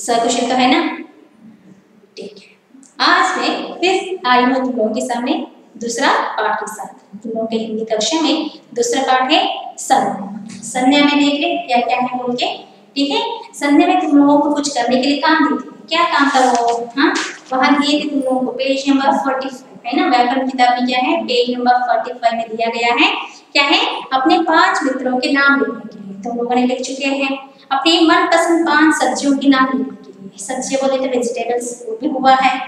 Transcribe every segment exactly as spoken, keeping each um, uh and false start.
सकुशल तो है ना? ठीक है, आज मैं फिर आई हूँ तुम लोगों के सामने दूसरा पाठ के साथ। तुम लोगों के हिंदी कक्षा में दूसरा पाठ है संज्ञा। संज्ञा में देख ले क्या क्या है बोल के। ठीक है, संज्ञा में तुम लोगों को कुछ करने के लिए काम दी थी, क्या काम करो? हाँ, वहां दिए थे तुम लोगों को पेज नंबर पैंतालीस है ना, व्याकरण किताब में क्या है, पेज नंबर पैंतालीस में दिया गया है क्या है, अपने पांच मित्रों के नाम लिखने के लिए। तुम लोगों ने लिख चुके हैं अपनी मनपसंद पांच सब्जियों के नाम लिखने के लिए। सब्जियां बोले तो वेजिटेबल्स, वो भी हुआ है।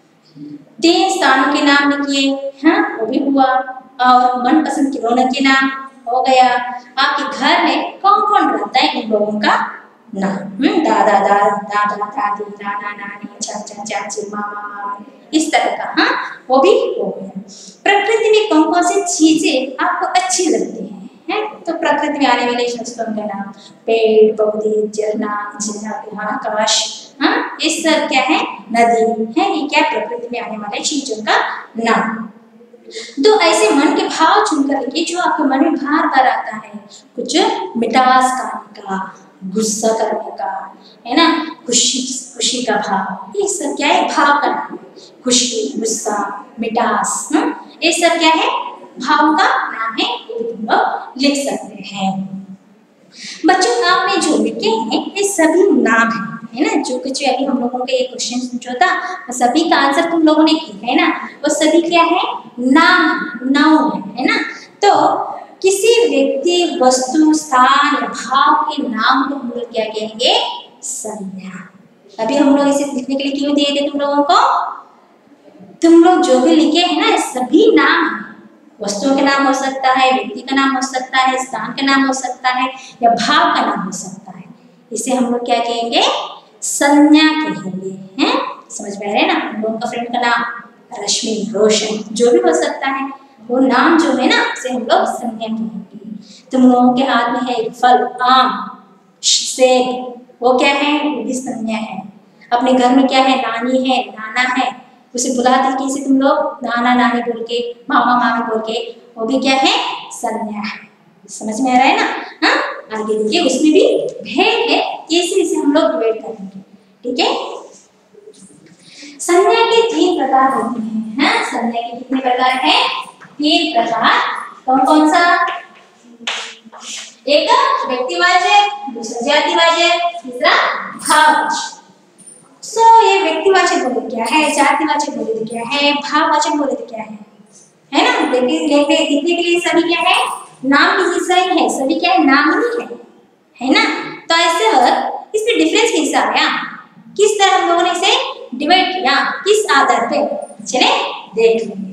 तीन स्थानों के नाम लिखिए, हाँ वो भी हुआ। और मनपसंद खिलौनों के नाम हो गया। आपके घर में कौन कौन रहता है उन लोगों का नाम, हम्म दादा दादा दादा दादी नाना नानी चाचा चाची मामा मामी, इस तरह का, हाँ वो भी हो गया। प्रकृति में कौन कौन सी चीजें आपको अच्छी लगती हैं, है? तो प्रकृति में आने वाले वस्तुओं का नाम, पेड़ पौधे झरना झरना आकाश, हाँ ये सब क्या है, नदी है, ये क्या प्रकृति में आने वाले चीजों का नाम। तो ऐसे मन के भाव चुनकर लिखिए जो आपके मन में बार बार आता है। कुछ मिठास खाने का, गुस्सा करने का, है ना, खुशी खुशी का भाव, ये सब क्या है, भाव का नाम है। खुशी, गुस्सा, मिठास, ये सब क्या है, भाव का नाम है, ये तुम लोग लिख सकते हैं। बच्चों आपने जो लिखे हैं ये सभी नाम है, है ना, जो कुछ अभी हम लोगों के ये क्वेश्चन पूछा था वो सभी का आंसर तुम लोगों ने किया है ना, वो सभी क्या है, नाम, नाउन है, है ना। तो किसी व्यक्ति, वस्तु, स्थान या भाव के नाम को हम लोग क्या कहेंगे, संज्ञा। अभी हम लोग इसे लिखने के लिए क्यों दिए थे तुम लोगों को, तुम लोग जो भी लिखे हैं ना सभी नाम है। वस्तुओं के नाम हो सकता है, व्यक्ति का नाम हो सकता है, स्थान का नाम हो सकता है या भाव का नाम हो सकता है। इसे हम लोग क्या कहेंगे, संज्ञा कहेंगे, हैं? समझ में आ रहा है ना। हम लोगों का फ्रेंड का नाम रश्मि, रोशन, जो भी हो सकता है, वो नाम जो है ना उसे हम लोग संज्ञा कहेंगे। तुम लोगों के हाथ में है एक फल, आम, सेब, वो क्या है, वो भी संज्ञा है। अपने घर में क्या है, नानी है, नाना है, उसे बुलाते कैसे तुम लोग, नाना नानी बोल के, मामा मामी बोल के, वो भी क्या है, संज्ञा है। समझ में आ रहा है ना। हाँ आगे देखिए, उसमें भी भेद है, कैसे इसे हम लोग डिवाइड करेंगे। ठीक है, संज्ञा के तीन प्रकार होते हैं। हाँ, संज्ञा के कितने प्रकार है, तीन प्रकार। कौन कौन सा, एक व्यक्तिवाचक, दूसरा जातिवाचक, तीसरा भाववाचक। सो so, ये व्यक्तिवाचक बोले क्या है, जातिवाचक बोले तो क्या है, भाववाचक बोले तो क्या है, है ना। देखिए देखने दिखने के लिए सभी क्या है, नाम की हिस्सा ही है, सभी क्या है, नाम ही है, है ना। तो ऐसे वक्त इसमें डिफरेंस कैसा आया, किस तरह हम लोगों ने इसे डिवाइड किया, किस आधार पे, चले देख लेंगे।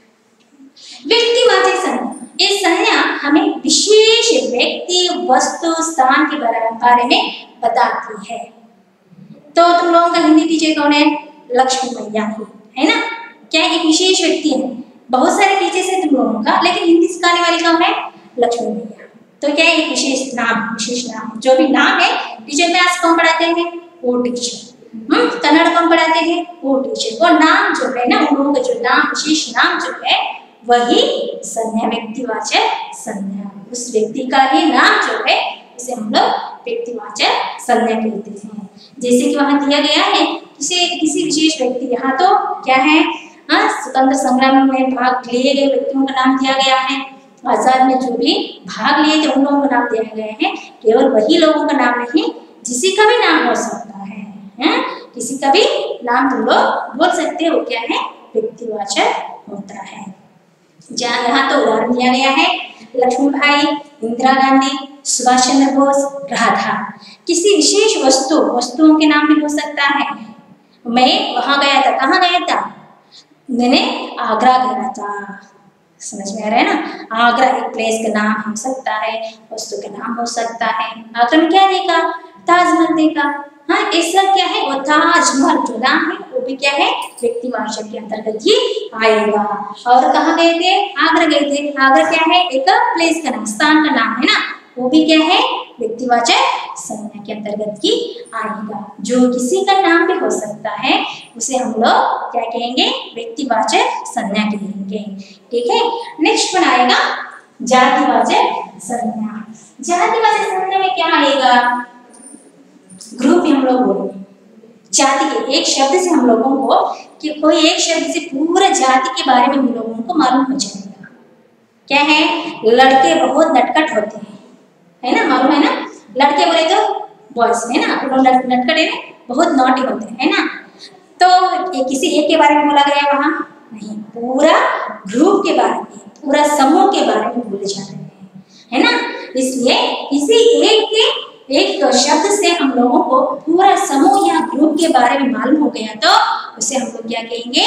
व्यक्तिवाचक संज्ञा, ये संज्ञा हमें विशेष व्यक्ति, वस्तु, स्थान के बारे में बताती है। तो तुम लोगों का हिंदी टीचर कौन है, लक्ष्मी मैया है ना, क्या एक विशेष व्यक्ति है। बहुत सारे टीचर्स है तुम लोगों का, लेकिन हिंदी सिखाने वाली कौन है, लक्ष्मी मैया। तो क्या है, एक विशेष नाम, विशेष नाम, जो भी नाम है टीचर मैथ्स कौन पढ़ाते हैं, वो टीचर, हम्म कन्नड़ कौन पढ़ाते हैं, वो टीचर। वो नाम जो है ना, उन लोगों का जो नाम, विशेष नाम जो है वही संज्ञा, व्यक्तिवाचक संज्ञा। उस व्यक्ति का ही नाम जो है उसे हम लोग व्यक्तिवाचक संज्ञा कहते हैं। जैसे कि वहां दिया गया है किसी किसी विशेष व्यक्ति, यहाँ तो क्या है, हाँ स्वतंत्र संग्राम में भाग लिए गए व्यक्तियों का नाम दिया गया है। आजाद में जो भी भाग लिए थे उन लोगों का नाम दिया गया है। केवल वही लोगों का नाम नहीं, किसी का भी नाम हो सकता है, है? किसी का भी नाम तुम लोग बोल सकते हो, क्या है, व्यक्तिवाचक होता है। जहाँ यहाँ तो उदाहरण दिया गया है, लक्ष्मीबाई, इंदिरा गांधी, सुभाष चंद्र बोस, राधा। किसी विशेष वस्तु, वस्तुओं के नाम भी हो सकता है। मैं वहां गया था, कहाँ गया था, मैंने आगरा गया था। समझ में आ रहा है ना, आगरा एक प्लेस का नाम हो सकता है, वस्तु का नाम हो सकता है। आगरा में क्या देखा, ताजमहल देखा। हाँ ऐसा क्या है, वो ताजमहल जो नाम है वो भी क्या है, व्यक्तिवाचक के अंतर्गत ही आएगा। और कहाँ गए थे, आगरा गए थे। आगरा क्या है, एक प्लेस का नाम, स्थान का नाम है ना, वो भी क्या है, व्यक्तिवाचक संज्ञा के अंतर्गत ही आएगा। जो किसी का नाम भी हो सकता है उसे हम लोग क्या कहेंगे, व्यक्तिवाचक संज्ञा कहेंगे। ठीक है, नेक्स्ट वन आएगा जातिवाचक संज्ञा। जातिवाचक संज्ञा में क्या आएगा, ग्रुप में हम लोग बोलेंगे, जाति के एक शब्द से हम लोगों को कि कोई एक शब्द से पूरा जाति के बारे में हम लोगों को मालूम हो जाएगा। क्या है? लड़के बहुत नटखट होते हैं, है ना, मालूम है ना। लड़के बोले तो बॉयज है ना, वो नटखट है, बहुत नॉटी होते हैं, है ना। तो ये किसी एक के बारे में बोला गया वहां नहीं, पूरा ग्रुप के बारे में, पूरा समूह के बारे में बोले जा रहे हैं, है ना। इसलिए किसी एक के एक शब्द से हम लोगों को पूरा समूह या ग्रुप के बारे में मालूम हो गया तो उसे हम लोग क्या कहेंगे?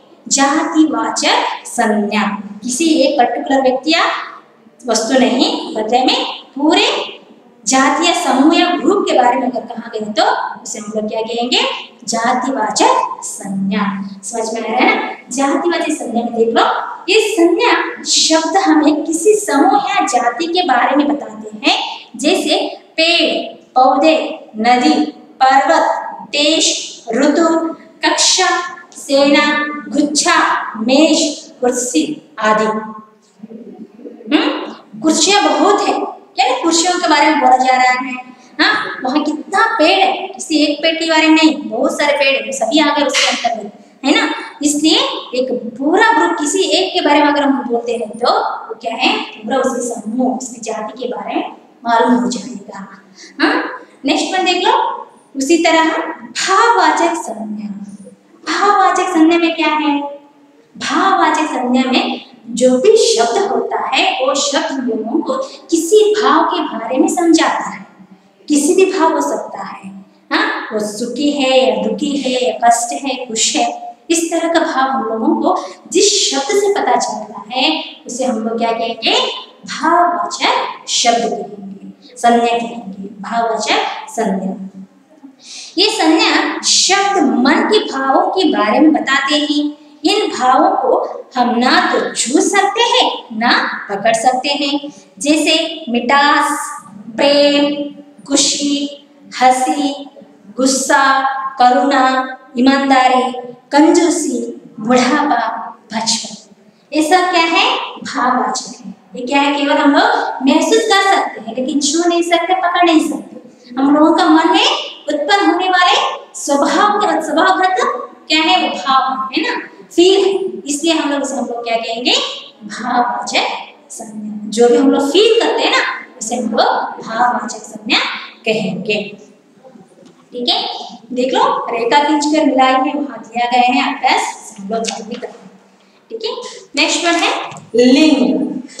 जातिवाचक संज्ञा। किसी एक पर्टिकुलर व्यक्ति या वस्तु नहीं, बदले में पूरे जाति या समूह या ग्रुप के बारे में अगर कहा गया तो उसे हम लोग क्या कहेंगे? जातिवाचक संज्ञा। समझ में आ रहा है ना? जातिवाचक संज्ञा में देख लो, ये संज्ञा शब्द हमें किसी समूह या जाति के बारे में बताते हैं, जैसे पेड़, पौधे, नदी, पर्वत, देश, ऋतु, कक्षा, सेना, गुच्छा, मेज, कुर्सी आदि। हम्म कुर्सियां बहुत है, क्या है? कुर्सियों के बारे में बोला जा रहा है। हाँ, वहाँ कितना पेड़ है, किसी एक पेड़ के बारे में नहीं, बहुत सारे पेड़ है, सभी आ गए उसके अंतर्गत, है ना। इसलिए एक पूरा ग्रुप किसी एक के बारे में अगर हम बोलते हैं तो वो क्या है? पूरा उसके समूह, उसकी जाति के बारे में मालूम हो जाएगा। हाँ, नेक्स्ट वन देख लो। उसी तरह भाववाचक संज्ञा। भाववाचक संज्ञा में क्या है? भाववाचक संज्ञा में जो भी शब्द होता है वो शब्द हम लोगों को किसी भाव के बारे में समझाता है। किसी भी भाव हो सकता है, हाँ, वो सुखी है या दुखी है या कष्ट है, खुश है, इस तरह का भाव हम लोगों को जिस शब्द से पता चलता है उसे हम लोग क्या कहेंगे? भाववाचक शब्द कहेंगे, संज्ञा कहेंगे, भाववाचक संज्ञा। ये संज्ञा शब्द मन के भावों के बारे में बताते हैं। इन भावों को हम ना तो छू सकते हैं ना पकड़ सकते हैं, जैसे मिठास, प्रेम, खुशी, हंसी, गुस्सा, करुणा, ईमानदारी, कंजूसी, बुढ़ापा, बचपन। ये सब क्या है? भाववाचक है। ये क्या है? केवल हम लोग महसूस कर सकते हैं लेकिन छू नहीं सकते, पकड़ नहीं सकते। हम लोगों का मन में उत्पन्न होने वाले स्वभाव का स्वभावगत क्या है? वो भाव है ना, फील है। इसलिए हम लोग इसे हम लोग क्या कहेंगे? भाववाचक संज्ञा। जो भी हम लोग फील करते हैं ना उसे हम लोग भाववाचक संज्ञा कहेंगे। ठीक है, देख लो, रेखा खींचकर मिलाई है, वहां दिया गया है अभ्यास, हम लोग जल्दी करते हैं। ठीक है, नेक्स्ट वन है लिंग।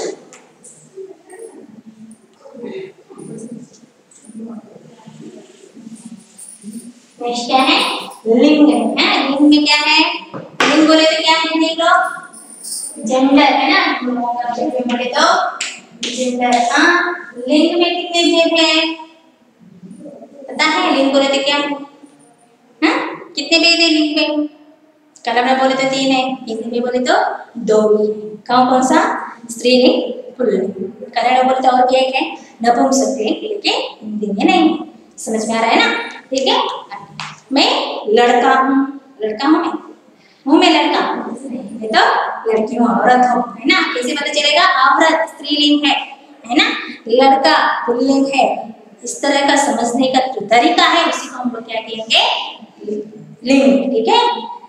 नेक्स्ट क्या है? लिंग है। लिंग में क्या है? लिंग बोले तो क्या है? देख लो, जेंडर है ना, बोले तो जेंडर। हाँ, लिंग में कितने भेद है पता है? लिंग बोले तो क्या? हाँ, कितने भेद है लिंग में? कन्नड़ में बोले तो तीन है, हिंदी में बोले तो दो ही। कौन कौन सा? स्त्रीलिंग, पुल्लिंग। कन्नड़ में बोले तो और भी एक है नपुंसकलिंग, लेकिन हिंदी में नहीं। समझ में आ रहा है ना? ठीक है, मैं लड़का हूँ, लड़का हूँ मैं, हूँ मैं लड़का, ये तो लड़की हूँ, औरत हूँ, है ना। कैसे पता चलेगा? औरत स्त्रीलिंग है, है ना, लड़का पुल्लिंग है। इस तरह का समझने का जो तरीका है उसी को हम लोग क्या कहेंगे? लिंग। ठीक है,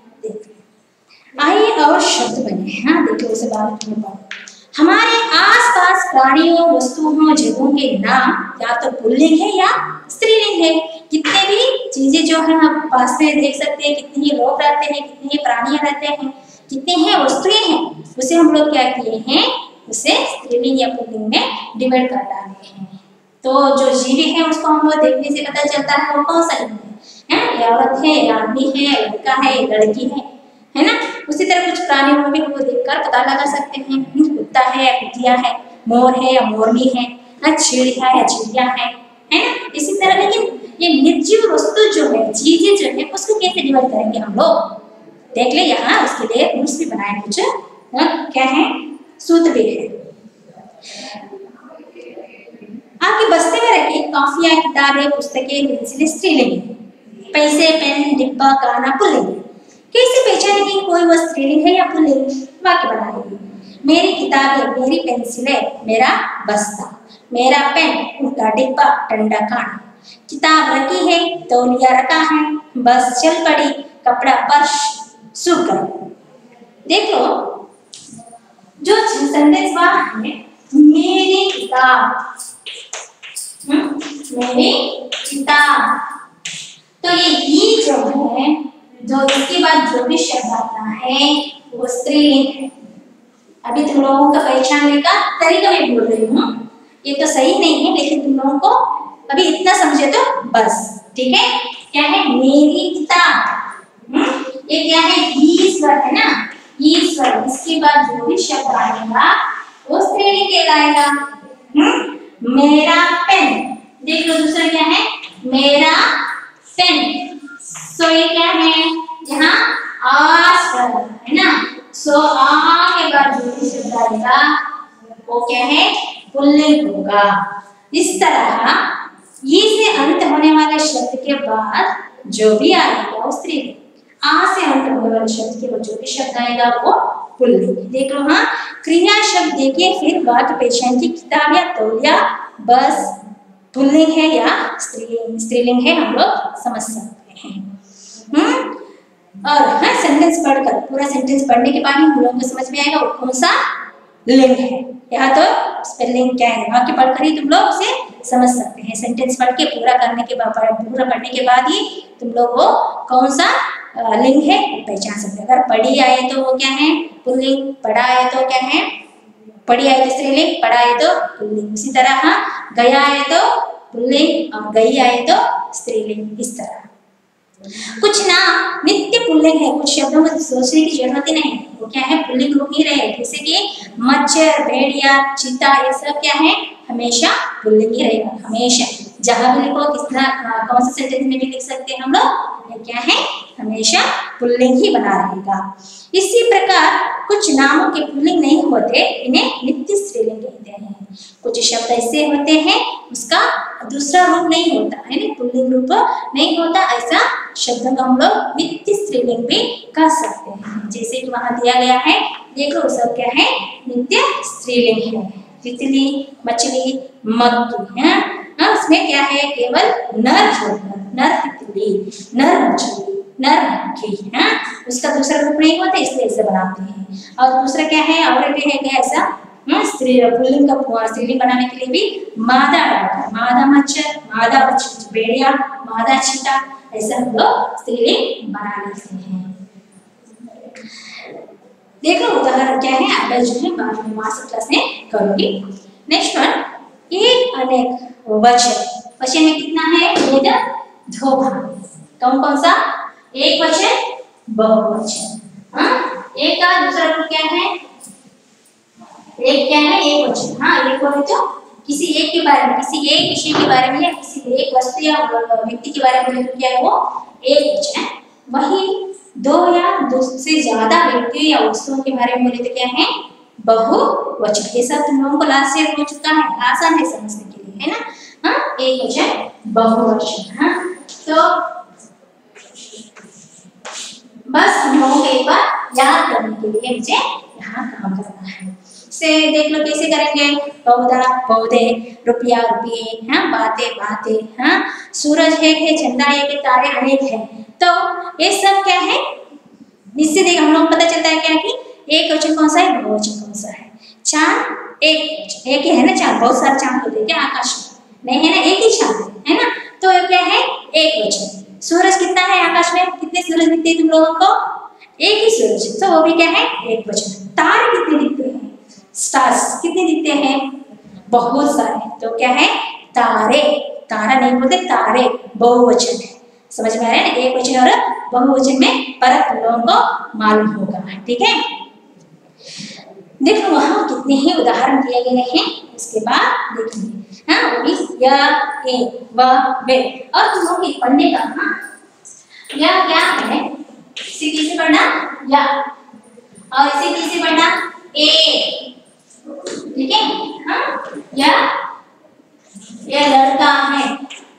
आइए और शब्द बने। हाँ, देखो उसे बात में पढ़ो। हमारे आसपास प्राणियों, वस्तुओं, जगहों के नाम या तो पुल्लिंग है या स्त्रीलिंग है। कितने भी चीजें जो है हम पास में देख सकते हैं, कितने ही लोग रहते हैं, कितने ही प्राणियां रहते हैं, कितने हैं वस्तुएं हैं, उसे हम लोग क्या किए हैं? उसे स्त्रीलिंग या पुल्लिंग में डिवाइड कर डाले हैं। तो जो जीवी है उसको हम लोग देखने से पता चलता है वो कौन सा लिंग है, है? या औरत है, या आदमी है, लड़का है, लड़की है, है ना। उसी तरह कुछ प्राणियों को भी हम लोग देखकर पता लगा सकते हैं, कुत्ता है या कुतिया है, मोर है या मोरनी है, चिड़िया है या चिड़िया है, है ना। इसी तरह लेकिन ये निर्जीव वस्तु जो है, चीजें जो है, उसको कैसे डिवाइड करेंगे हम लोग? देख ले, यहाँ उसके लिए रूल्स भी बनाए कुछ। क्या है? सूत्र भी है। आपके बस्ते में रखी कॉफियां, किताबें, पुस्तकें, पेंसिलें स्त्रीलिंग, पैसे, पेन, डिब्बा, गाना पुल्लिंग। कैसे पहचानेंगे कोई वह स्त्रीलिंग है या पुल्लिंग? वाक्य बनाइए। मेरी किताबें, मेरी पेंसिलें, मेरा बस्ता, मेरा पेन, उनका डिब्बा, डंडा, काना। किताब रखी है, तौलिया रखा है, बस चल पड़ी, कपड़ा पर्श सूख गया। देख लो जो सेंटेंस वाला है मेरी किताब, मेरी किताब, तो ये ही जो है, जो इसके बाद जो भी शब्द आता है वो स्त्रीलिंग है। अभी तुम लोगों का पहचानने का तरीका मैं बोल रही हूँ, ये तो सही नहीं है लेकिन तुम लोगों को अभी इतना समझे तो बस, ठीक है। क्या है? मेरी किताब। ये क्या है? ईश्वर है ना, ईश्वर। इसके बाद जो भी शब्द आएगा वो स्त्रीलिंग कहलाएगा। मेरा पेन, देख लो दूसरा क्या है? मेरा पेन। सो ये क्या है? यहाँ आस्वर है ना, सो आ के बाद जो भी शब्द आएगा वो क्या है? पुल्लिंग होगा। इस तरह ये से अंत होने वाले शब्द के बाद जो भी आएगा वो स्त्रीलिंग, आ से अंत होने वाले शब्द के बाद जो भी शब्द आएगा वो पुल्लिंग। देख लो, हाँ क्रिया शब्द देखिए, फिर वाक्य पहचान की किताब या तौलिया बस पुल्लिंग है या स्त्रीलिंग, स्त्रीलिंग है हम लोग समझ सकते हैं। हम्म और हाँ सेंटेंस पढ़कर, पूरा सेंटेंस पढ़ने के बाद ही हम लोगों को समझ में आएगा वो कौन सा लिंग है। यहाँ तो स्पेलिंग क्या है वाक्य पढ़कर ही तुम लोग उसे समझ सकते हैं। सेंटेंस पढ़ के पूरा करने के बाद, पूरा पढ़ने के बाद ही तुम लोग वो कौन सा लिंग है पहचान सकते हैं। अगर पढ़ी आए तो वो क्या है? पुल्लिंग। पढ़ा आए तो क्या है? पढ़ी आए तो स्त्रीलिंग, पढ़ा आए तो पुल्लिंग। इसी तरह हाँ गया आए तो पुल्लिंग और गई आए तो स्त्रीलिंग। इस तरह कुछ नाम नित्य पुल्लिंग है, कुछ शब्दों में सोचने की जरूरत ही नहीं, वो क्या है? पुल्लिंग रूप ही रहे। जैसे कि मच्छर, भेड़िया, चीता, ये सब क्या है? हमेशा पुल्लिंग ही रहेगा, हमेशा। जहां भी लिखो, कितना कौन सा सेंटेंस में भी लिख सकते हैं हम लोग, ये क्या है? हमेशा पुल्लिंग ही बना रहेगा। इसी प्रकार कुछ नामों के पुल्लिंग नहीं होते, इन्हें नित्य स्त्रीलिंग कहते हैं। कुछ शब्द ऐसे होते हैं उसका दूसरा रूप नहीं होता है ना, पुल्लिंग रूप नहीं होता, ऐसा शब्दों को हम लोग नित्य स्त्रीलिंग भी कह सकते हैं। जैसे कि वहां दिया गया है, देखो सब क्या है? नित्य स्त्रीलिंग है। तितली, मछली, मक्खी है, हाँ उसमें क्या है? केवल नर जोड़कर, नर तितली, नर मछली, नर मक्खी, हाँ उसका दूसरा रूप नहीं होता, इसलिए ऐसे बनाते हैं। और दूसरा क्या है? और भी है क्या ऐसा? स्त्री पुल्लिंग का स्त्रीलिंग बनाने के लिए भी मादा डालता है, मादा मच्छर, मादा भेड़िया, मादा चीता, ऐसा हम लोग स्त्रीलिंग बना लेते हैं। देखो उदाहरण क्या है, आप जो है बाद में मास्टर क्लास में करूंगी। नेक्स्ट वन, एक अनेक वचन। वचन में कितना है? एक दो भाग। कौन कौन सा? एक वचन, बहुवचन। हाँ एक का दूसरा रूप क्या है? एक क्या है? एक वचन। हाँ एक बोले तो किसी एक के बारे में, किसी एक विषय के बारे में या किसी एक वस्तु या व्यक्ति के बारे में बोले तो क्या है? वो एक वचन है। वही दो या दो से ज्यादा व्यक्ति या वस्तुओं के बारे में बोले तो क्या है? बहुवचन। ये सब तुम लोगों को लास्ट ईयर हो चुका है, आसान है समझने के लिए, है ना। हाँ एक वचन, बहुवचन। हाँ तो बस हम लोगों को एक बार याद करने के लिए मुझे यहाँ काम करना है। से देख लो कैसे करेंगे? पौधा पौधे, रुपया रुपये, हाँ बातें बातें, हाँ सूरज एक है, चंदा एक है, तारे अनेक है। तो ये सब क्या है? इससे देख हम लोग पता चलता है क्या कि एक वचन कौन सा है, बहुवचन कौन सा है। चांद एक एक ही है ना, चांद बहुत सारे चांद होते हैं क्या आकाश में? नहीं है ना, एक ही चांद है ना, तो ये क्या है? एक वचन। सूरज कितना है आकाश में? कितने सूरज दिखते हैं तुम लोगों को? एक ही सूरज, तो वो भी क्या है? एक वचन। तारे कितने दिखते हैं? स्टार्स कितने दिखते हैं? बहुत सारे, तो क्या है? तारे। तारा नहीं बोलते, तारे बहुवचन है। समझ में आ रहा है ना? एक वचन और बहुवचन में फर्क तुम लोगों को मालूम होगा, ठीक है। देखो वहां कितने ही उदाहरण दिए गए हैं, उसके बाद देखेंगे। हाँ वो भी या, ए, व, वे। और तुम लोग पढ़ने का, हाँ या क्या है? इसी से पढ़ना या, और इसी तीसरी पढ़ना ए, ठीक है। हाँ या, ये लड़का है,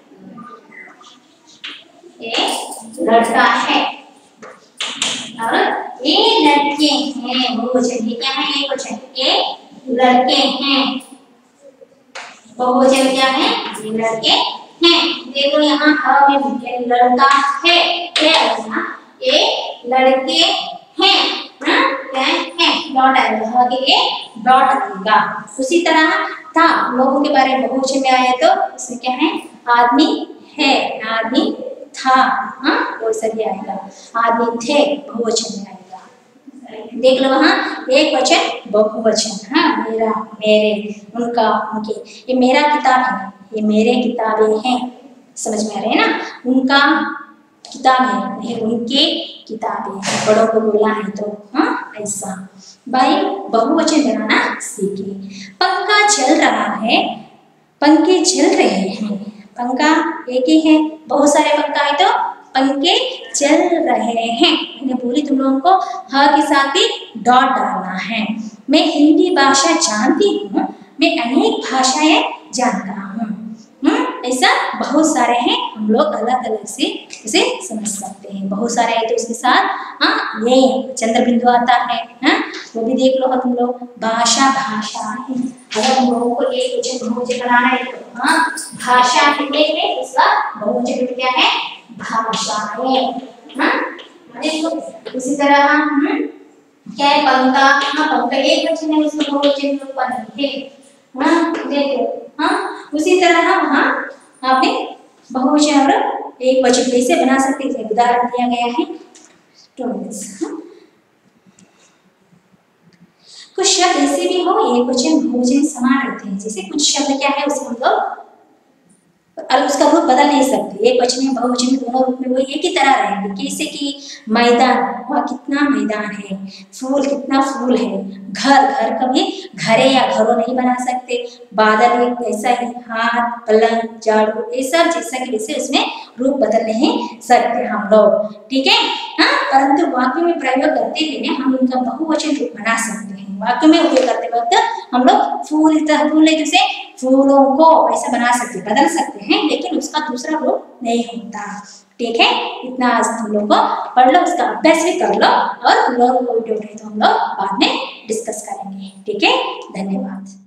ये लड़का है, और ये लड़के हैं, बहुवचन। ये क्या है? एक वचन, ये लड़के हैं। बहुवचन क्या है? ये लड़के हैं। देखो यहाँ ह में ये लड़का है, क्या है ये लड़के हैं, हाँ क्या है डॉट आएगा, ह के लिए डॉट आएगा। उसी तरह था लोगों के बारे में बहुवचन में आया तो इसमें क्या है आदमी है, आदमी था, हाँ वो सही आएगा, आदमी थे बहुवचन में आएगा। देख लो वहाँ एक वचन बहुवचन, हाँ मेरा, मेरे, उनका, उनके। ये मेरा किताब है, ये मेरे किताबें हैं, समझ में आ रहे हैं ना। उनका किताब है, ये उनके किताबें हैं, बड़ों को बोला है तो हाँ ऐसा। भाई बहुवचन बनाना सीखे। पंखा चल रहा है, पंखे चल रहे हैं, पंखा एक ही है, बहुत सारे पंखा है तो पंखे चल रहे हैं। मैंने बोली तुम लोगों को ह के साथ ही डॉट डालना है। मैं हिंदी भाषा जानती हूँ, मैं अनेक भाषाएं जानता हूँ, हम्म ऐसा बहुत सारे हैं, हम लोग अलग अलग से इसे समझ सकते हैं। बहुत सारे है तो उसके साथ हाँ ये चंद्र बिंदु आता है, हाँ वो भी देख लो तुम लोग। भाषा भाषा है, अगर हम लोगों को एक वचन बहुवचन बनाना है तो हाँ भाषा है, उसका बहुवचन क्या है भाषाएं, हाँ देखो। उसी तरह हम क्या है पंखा, हाँ पंखा एक वचन है, उसका बहुवचन पंखे, हाँ देखो। हाँ उसी तरह वहाँ आपने बहुवचन और एक वचन कैसे बना सकते थे उदाहरण दिया गया है। हाँ? कुछ शब्द ऐसे भी हो एक वचन बहुवचन समान रहते हैं, जैसे कुछ शब्द क्या है उसको हम लोग उसका रूप बदल नहीं सकते, एक वचन में बहुवचन में दोनों रूप में वो एक ही तरह रहेंगे। जैसे कि मैदान, वह कितना मैदान है, फूल कितना फूल है, घर, घर कभी घरे या घरों नहीं बना सकते, बादल एक ऐसा ही, हाथ, पलंग, झाड़ू, ये सब जैसा कि वैसे उसमें रूप बदल नहीं सकते हम लोग, ठीक है। हाँ परंतु वाक्य में प्रयोग करते हुए हम उनका बहुवचन रूप बना सकते हैं। वाक्य में उपयोग करते वक्त हम लोग फूल फूल जैसे फूलों को ऐसा बना सकते, बदल सकते हैं, लेकिन उसका दूसरा रूप नहीं होता, ठीक है। इतना आज तुम लोग को पढ़ लो, उसका अभ्यास भी कर लो और तुम लोग को वीडियो तो हम लोग बाद में डिस्कस करेंगे, ठीक है। धन्यवाद।